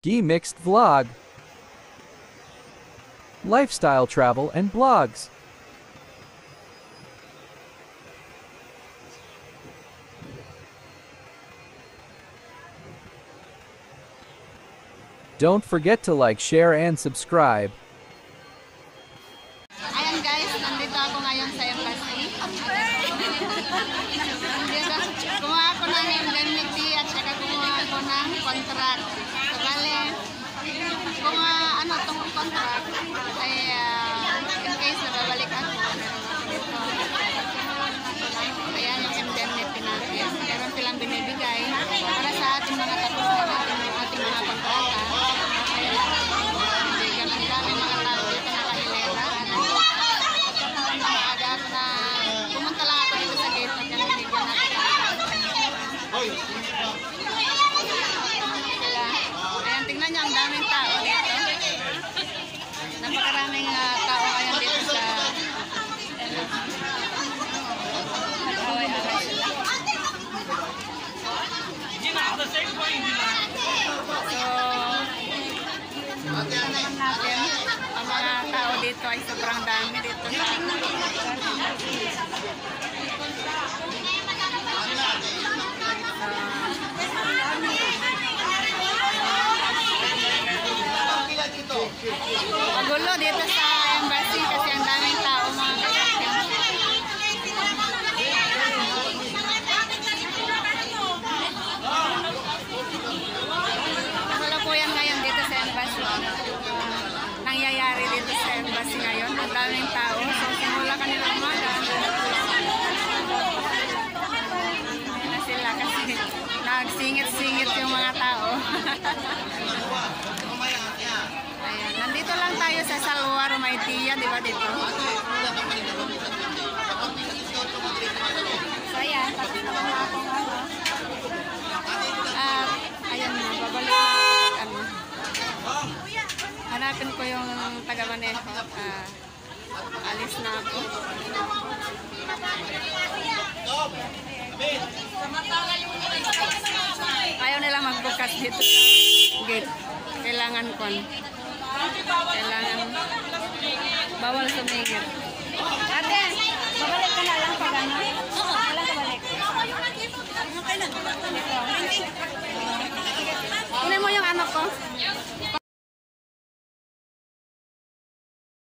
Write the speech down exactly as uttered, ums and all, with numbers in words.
G Mixed Vlog, Lifestyle Travel and Blogs. Don't forget to like, share, and subscribe. Ayan guys, nandito ako ngayon sa embassy. Kumuha ako ng indemnity at saka kumuha ako ng contract. So, bale, kung uh, ano itong contract ay uh, in case na babalik ako, dito. Ayan yung indemnity natin. Meron silang binibigay para sa ating mga tapos na natin yung ating mga kontrata. Hindi ganun dami mga tao dito nakahilera. Agad na pumunta lang ako dito sa gate at kanibigyan natin. Ayan, tingnan niyo ang daming tao dito. Napakaraming uh, tao ngayon dito sa nag-away-away sila. So, tingnan naman natin. Ang mga tao dito ay sobrang dami dito sa magulo dito sa embassy kasi ang daming tao mga kapatid. Magulo po yan ngayon dito sa embassy. Uh, nangyayari dito sa embassy ngayon. Ang daming tao. So simula kanila umaga. Ayan na sila kasi nagsingit-singit yung mga tao. Ayan, nandito lang tayo sa Salwa, Romaitia, di ba dito? So ayan, tapos na lang ako ano. At ayan na, babalik na ano. Hanapin ko yung taga-maneho. Uh, alis na ako. Ayaw nila magbukas dito sa gate. Kailangan kon. Kailangan bawal sumingit. Ate!